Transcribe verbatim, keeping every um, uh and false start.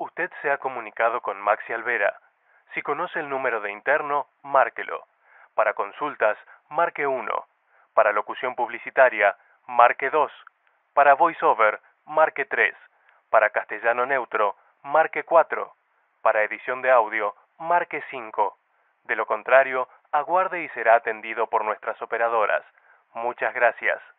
Usted se ha comunicado con Maxi Alvera. Si conoce el número de interno, márquelo. Para consultas, marque uno. Para locución publicitaria, marque dos. Para voiceover, marque tres. Para castellano neutro, marque cuatro. Para edición de audio, marque cinco. De lo contrario, aguarde y será atendido por nuestras operadoras. Muchas gracias.